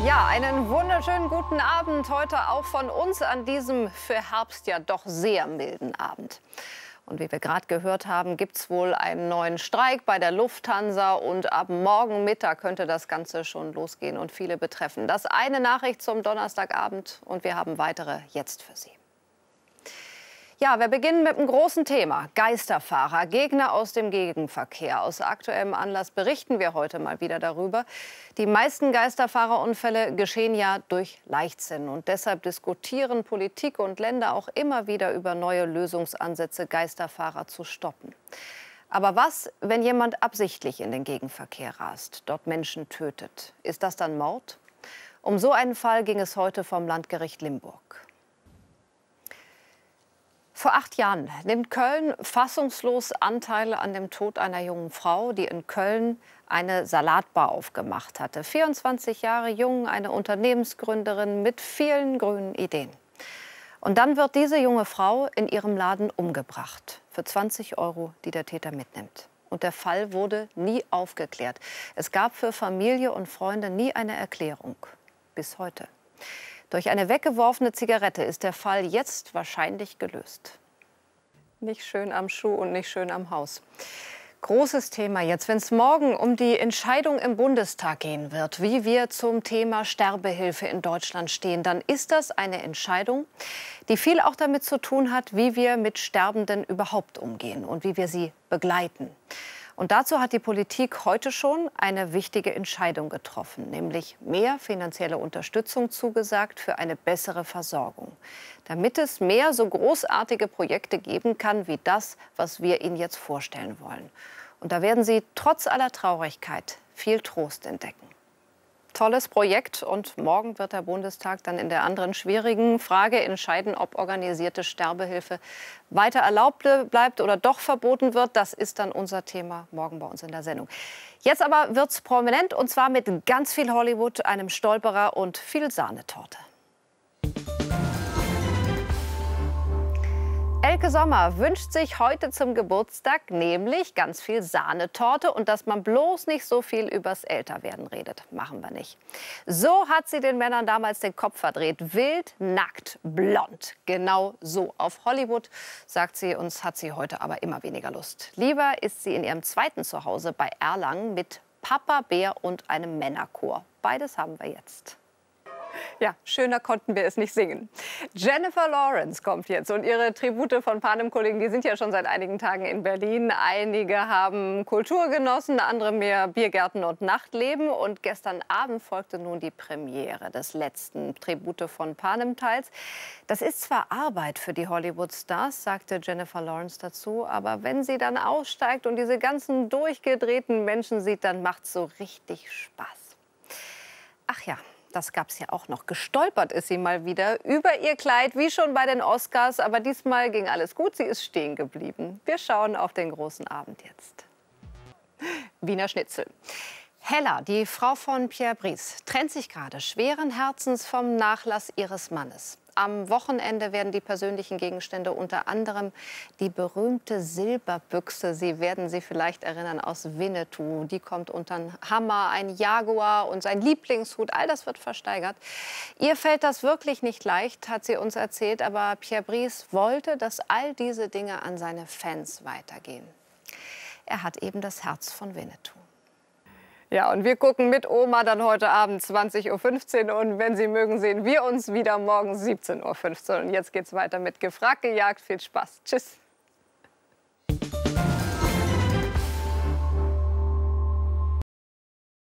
Ja, einen wunderschönen guten Abend heute auch von uns an diesem für Herbst ja doch sehr milden Abend. Und wie wir gerade gehört haben, gibt es wohl einen neuen Streik bei der Lufthansa. Und ab morgen Mittag könnte das Ganze schon losgehen und viele betreffen. Das eine Nachricht zum Donnerstagabend und wir haben weitere jetzt für Sie. Ja, wir beginnen mit einem großen Thema. Geisterfahrer, Gegner aus dem Gegenverkehr. Aus aktuellem Anlass berichten wir heute mal wieder darüber. Die meisten Geisterfahrerunfälle geschehen ja durch Leichtsinn. Und deshalb diskutieren Politik und Länder auch immer wieder über neue Lösungsansätze, Geisterfahrer zu stoppen. Aber was, wenn jemand absichtlich in den Gegenverkehr rast, dort Menschen tötet? Ist das dann Mord? Um so einen Fall ging es heute vom Landgericht Limburg. Vor 8 Jahren nimmt Köln fassungslos Anteil an dem Tod einer jungen Frau, die in Köln eine Salatbar aufgemacht hatte. 24 Jahre jung, eine Unternehmensgründerin mit vielen grünen Ideen. Und dann wird diese junge Frau in ihrem Laden umgebracht. Für 20 €, die der Täter mitnimmt. Und der Fall wurde nie aufgeklärt. Es gab für Familie und Freunde nie eine Erklärung. Bis heute. Durch eine weggeworfene Zigarette ist der Fall jetzt wahrscheinlich gelöst. Nicht schön am Schuh und nicht schön am Haus. Großes Thema jetzt, wenn es morgen um die Entscheidung im Bundestag gehen wird, wie wir zum Thema Sterbehilfe in Deutschland stehen, dann ist das eine Entscheidung, die viel auch damit zu tun hat, wie wir mit Sterbenden überhaupt umgehen und wie wir sie begleiten. Und dazu hat die Politik heute schon eine wichtige Entscheidung getroffen, nämlich mehr finanzielle Unterstützung zugesagt für eine bessere Versorgung, damit es mehr so großartige Projekte geben kann wie das, was wir Ihnen jetzt vorstellen wollen. Und da werden Sie trotz aller Traurigkeit viel Trost entdecken. Tolles Projekt und morgen wird der Bundestag dann in der anderen schwierigen Frage entscheiden, ob organisierte Sterbehilfe weiter erlaubt bleibt oder doch verboten wird. Das ist dann unser Thema morgen bei uns in der Sendung. Jetzt aber wird's prominent und zwar mit ganz viel Hollywood, einem Stolperer und viel Sahnetorte. Elke Sommer wünscht sich heute zum Geburtstag nämlich ganz viel Sahnetorte und dass man bloß nicht so viel übers Älterwerden redet. Machen wir nicht. So hat sie den Männern damals den Kopf verdreht. Wild, nackt, blond. Genau so. Auf Hollywood, sagt sie uns, hat sie heute aber immer weniger Lust. Lieber ist sie in ihrem zweiten Zuhause bei Erlangen mit Papa Bär und einem Männerchor. Beides haben wir jetzt. Ja, schöner konnten wir es nicht singen. Jennifer Lawrence kommt jetzt und ihre Tribute von Panem-Kollegen, die sind ja schon seit einigen Tagen in Berlin. Einige haben Kultur genossen, andere mehr Biergärten und Nachtleben. Und gestern Abend folgte nun die Premiere des letzten Tribute von Panem-Teils. Das ist zwar Arbeit für die Hollywood-Stars, sagte Jennifer Lawrence dazu, aber wenn sie dann aussteigt und diese ganzen durchgedrehten Menschen sieht, dann macht's so richtig Spaß. Ach ja. Das gab's ja auch noch. Gestolpert ist sie mal wieder über ihr Kleid, wie schon bei den Oscars. Aber diesmal ging alles gut. Sie ist stehen geblieben. Wir schauen auf den großen Abend jetzt. Wiener Schnitzel. Hella, die Frau von Pierre Brice, trennt sich gerade schweren Herzens vom Nachlass ihres Mannes. Am Wochenende werden die persönlichen Gegenstände unter anderem die berühmte Silberbüchse, Sie werden sie vielleicht erinnern, aus Winnetou. Die kommt unter den Hammer, ein Jaguar und sein Lieblingshut. All das wird versteigert. Ihr fällt das wirklich nicht leicht, hat sie uns erzählt. Aber Pierre Brice wollte, dass all diese Dinge an seine Fans weitergehen. Er hat eben das Herz von Winnetou. Ja, und wir gucken mit Oma dann heute Abend 20:15 Uhr. Und wenn Sie mögen, sehen wir uns wieder morgen 17:15 Uhr. Und jetzt geht's weiter mit Gefragt, gejagt. Viel Spaß. Tschüss.